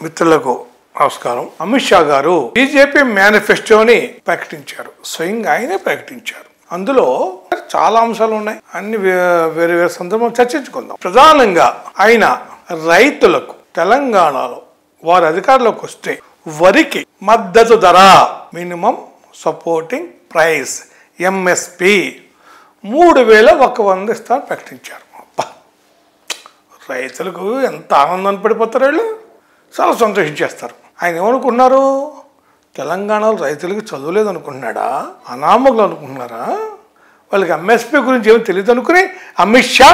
మిత్రులకు నమస్కారం. అమిత్ షా గారు బీజేపీ మేనిఫెస్టోని ప్రకటించారు. స్వయంగా ఆయనే ప్రకటించారు. అందులో చాలా అంశాలు ఉన్నాయి. అన్ని వేరే వేరే సందర్భంలో చర్చించుకుందాం. ప్రధానంగా ఆయన రైతులకు తెలంగాణలో వారి అధికారంలోకి వస్తే వరికి మద్దతు ధర మినిమం సపోర్టింగ్ ప్రైస్ ఎంఎస్పి 3,100 ఇస్తారని ప్రకటించారు. రైతులకు ఎంత ఆనందాన్ని పడిపోతారు, వీళ్ళు చాలా సంతోషించేస్తారు. ఆయన ఏమనుకున్నారు? తెలంగాణలో రైతులకి చదువులేదు అనుకుంటున్నాడా, అనామకులు అనుకుంటున్నారా, వాళ్ళకి ఎంఎస్పీ గురించి ఏమి తెలియదు అనుకుని అమిత్ షా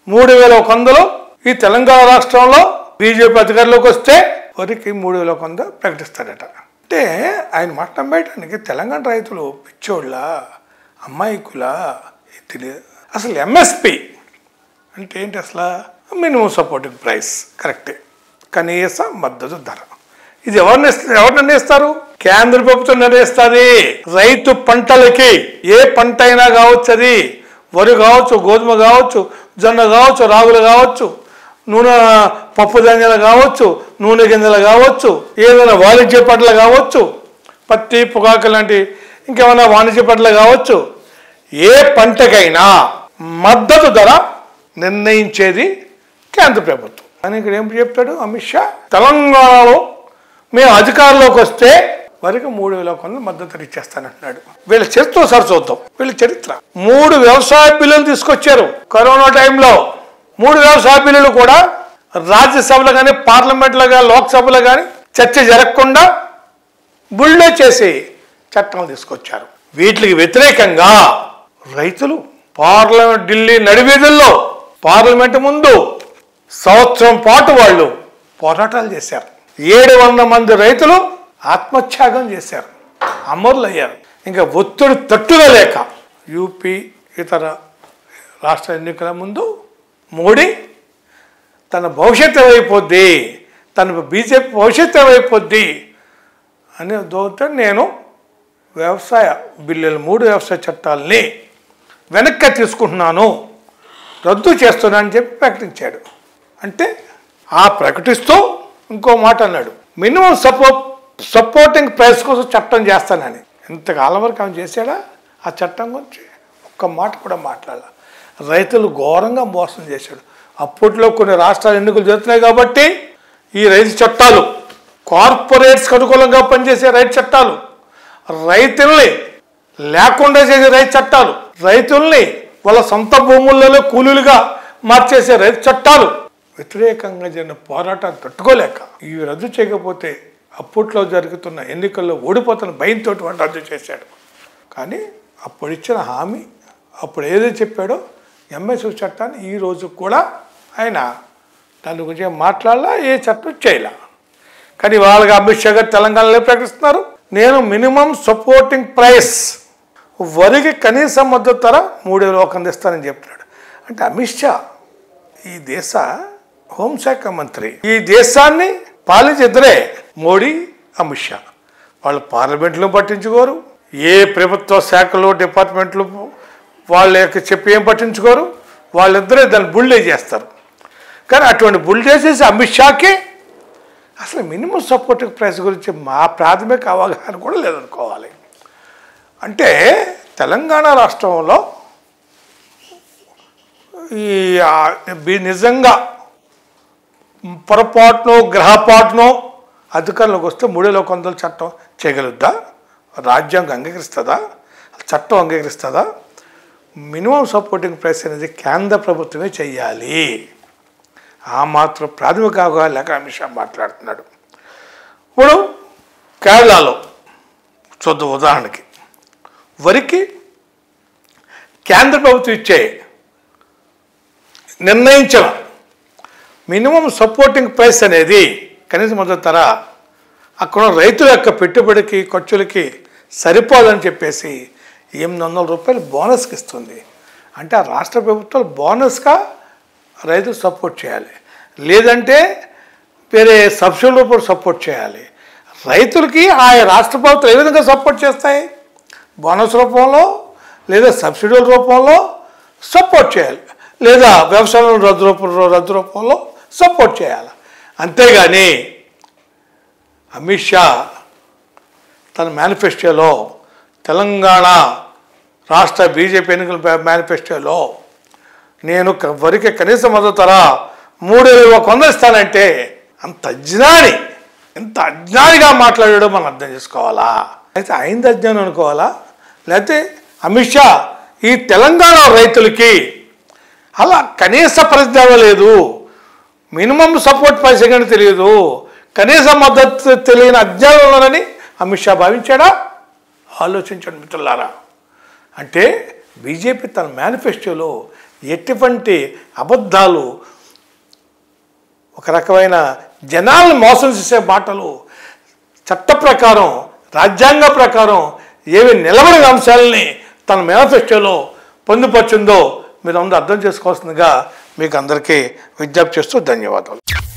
3,100 ఈ తెలంగాణ రాష్ట్రంలో బీజేపీ అధికారంలోకి వస్తే వరికి 3,100 ప్రకటిస్తాడట. అంటే ఆయన మాట నమ్మేయడానికి తెలంగాణ రైతులు పిచ్చోళ్ళ అమ్మాయికుల తెలియదు. అసలు ఎంఎస్పి అంటే ఏంటి? అసలు మినిమం సపోర్టింగ్ ప్రైస్, కరెక్టే, కనీస మద్దతు ధర. ఇది ఎవరు నిర్ణయిస్తారు? కేంద్ర ప్రభుత్వం నిర్ణయిస్తుంది. రైతు పంటలకి ఏ పంట అయినా కావచ్చు, అది వరి కావచ్చు, గోధుమ కావచ్చు, జొన్న కావచ్చు, రాగులు కావచ్చు, నూనె పప్పు ధాన్యాలు కావచ్చు, నూనె గింజలు కావచ్చు, ఏదైనా వాణిజ్య పంటలు కావచ్చు, పత్తి పొగాకు లాంటి ఇంకేమైనా వాణిజ్య పంటలు కావచ్చు, ఏ పంటకైనా మద్దతు ధర నిర్ణయించేది కేంద్ర ప్రభుత్వం. అని ఇక్కడ ఏం చెప్తాడు అమిత్ షా? తెలంగాణలో మేము అధికారంలోకి వస్తే వరకు 3,100 మద్దతు ఇచ్చేస్తానంటున్నాడు. వీళ్ళ చరిత్ర ఒకసారి చూద్దాం. వీళ్ళ చరిత్ర 3 వ్యవసాయ బిల్లులు తీసుకొచ్చారు. కరోనా టైంలో 3 వ్యవసాయ బిల్లులు కూడా రాజ్యసభలో కానీ పార్లమెంట్లో కానీ లోక్సభలో కానీ చర్చ జరగకుండా బుల్డో చేసి చట్టాలు తీసుకొచ్చారు. వీటికి వ్యతిరేకంగా రైతులు పార్లమెంట్ ఢిల్లీ నడివీధుల్లో పార్లమెంట్ ముందు సంవత్సరం పాటు వాళ్ళు పోరాటాలు చేశారు. 700 మంది రైతులు ఆత్మత్యాగం చేశారు, అమరులయ్యారు. ఇంకా ఒత్తిడి తట్టుకోలేక యూపీ ఇతర రాష్ట్ర ఎన్నికల ముందు మోడీ తన భవిష్యత్తు ఏమైపోద్ది, తన బీజేపీ భవిష్యత్తు ఏమైపోద్ది అని దోతో నేను వ్యవసాయ బిల్లులు 3 వ్యవసాయ చట్టాలని వెనక్కి తీసుకుంటున్నాను, రద్దు చేస్తున్నానని చెప్పి ప్రకటించాడు. అంటే ఆ ప్రకటిస్తూ ఇంకో మాట అన్నాడు, మినిమం సపోర్టింగ్ ప్రైస్ కోసం చట్టం చేస్తానని. ఇంతకాలం వరకు ఆమె చేశాడా? ఆ చట్టం గురించి ఒక్క మాట కూడా మాట్లాడాల. రైతులు ఘోరంగా మోసం చేశాడు. అప్పట్లో కొన్ని రాష్ట్రాలు ఎన్నికలు జరుగుతున్నాయి కాబట్టి ఈ రైతు చట్టాలు, కార్పొరేట్స్కి అనుకూలంగా పనిచేసే రైతు చట్టాలు, రైతుల్ని లేకుండా చేసే రైతు చట్టాలు, రైతుల్ని వాళ్ళ సొంత భూములలో కూలీలుగా మార్చేసే రైతు చట్టాలు వ్యతిరేకంగా జరిగిన పోరాటాన్ని తట్టుకోలేక ఇవి రద్దు చేయకపోతే అప్పట్లో జరుగుతున్న ఎన్నికల్లో ఓడిపోతున్న భయంతో రద్దు చేశాడు. కానీ అప్పుడు ఇచ్చిన హామీ, అప్పుడు ఏదైతే చెప్పాడో ఎంఎస్పీ చట్టాన్ని ఈ రోజు కూడా ఆయన దాని గురించి మాట్లాడాలా, ఏ చట్టం చేయాల. కానీ వాళ్ళకి అమిత్ షా గారు తెలంగాణలో ప్రకటిస్తున్నారు, నేను మినిమం సపోర్టింగ్ ప్రైస్ వరికి కనీస మద్దతు ధర 3,100 ఇస్తానని చెప్తున్నాడు. అంటే అమిత్ షా ఈ దేశ హోంశాఖ మంత్రి, ఈ దేశాన్ని పాలించిద్దరే, మోడీ అమిత్ షా. వాళ్ళు పార్లమెంట్లో పట్టించుకోరు, ఏ ప్రభుత్వ శాఖలు డిపార్ట్మెంట్లు వాళ్ళ యొక్క చెప్పి ఏం పట్టించుకోరు, వాళ్ళిద్దరే దాన్ని బుల్డే చేస్తారు. కానీ అటువంటి బుల్ చేసేసి అమిత్ షాకి అసలు మినిమం సపోర్టింగ్ ప్రైస్ గురించి మా ప్రాథమిక అవగాహన కూడా లేదనుకోవాలి. అంటే తెలంగాణ రాష్ట్రంలో ఈ నిజంగా పొరపాటునో గ్రహపాటునో అధికారంలోకి వస్తే 3,100 చట్టం చేయగలుగుద్దా? రాజ్యాంగం అంగీకరిస్తుందా? చట్టం అంగీకరిస్తుందా? మినిమం సపోర్టింగ్ ప్రైస్ అనేది కేంద్ర ప్రభుత్వమే చెయ్యాలి. ఆ మాత్రం ప్రాథమిక అవగాహన లేక అమిత్ షా మాట్లాడుతున్నాడు. ఇప్పుడు కేరళలో చూద్దాం. ఉదాహరణకి వరికి కేంద్ర ప్రభుత్వం ఇచ్చే నిర్ణయించిన మినిమం సపోర్టింగ్ ప్రైస్ అనేది కనీస మద్దతు ధర అక్కడ రైతుల యొక్క పెట్టుబడికి ఖర్చులకి సరిపోదని చెప్పేసి 800 రూపాయలు బోనస్కి ఇస్తుంది. అంటే ఆ రాష్ట్ర ప్రభుత్వాలు బోనస్గా రైతులు సపోర్ట్ చేయాలి, లేదంటే వేరే సబ్సిడీ రూపంలో సపోర్ట్ చేయాలి. రైతులకి ఆయా రాష్ట్ర ప్రభుత్వాలు ఏ విధంగా సపోర్ట్ చేస్తాయి? బోనస్ రూపంలో లేదా సబ్సిడీల రూపంలో సపోర్ట్ చేయాలి, లేదా వ్యవసాయం రద్దు రూపంలో సపోర్ట్ చేయాలి. అంతేగాని అమిత్ షా తన మేనిఫెస్టోలో తెలంగాణ రాష్ట్ర బీజేపీ ఎన్నికల మేనిఫెస్టోలో నేను వరికి కనీస మద్దతు ధర 3,100 ఇస్తానంటే ఎంత అజ్ఞానిగా మాట్లాడాడో మనం అర్థం చేసుకోవాలా? అయితే ఆయనది అజ్ఞానం అనుకోవాలా? లేకపోతే అమిత్ షా ఈ తెలంగాణ రైతులకి అలా కనీస పరిజ్ఞానం లేదు, మినిమం సపోర్ట్ పైసా కానీ తెలియదు, కనీస మద్దతు తెలియని అజ్ఞానంలోనని అమిత్ షా భావించాడా? ఆలోచించండి మిత్రులారా. అంటే బీజేపీ తన మేనిఫెస్టోలో ఎటువంటి అబద్ధాలు, ఒక రకమైన జనాలను మోసం చేసే మాటలు, చట్ట ప్రకారం రాజ్యాంగ ప్రకారం ఏవి నిలబడిన అంశాలని తన మేనిఫెస్టోలో పొందుపరిచిందో మీరు అందరూ అర్థం చేసుకోవాల్సిందిగా మీకు అందరికీ విజ్ఞప్తి చేస్తూ ధన్యవాదాలు.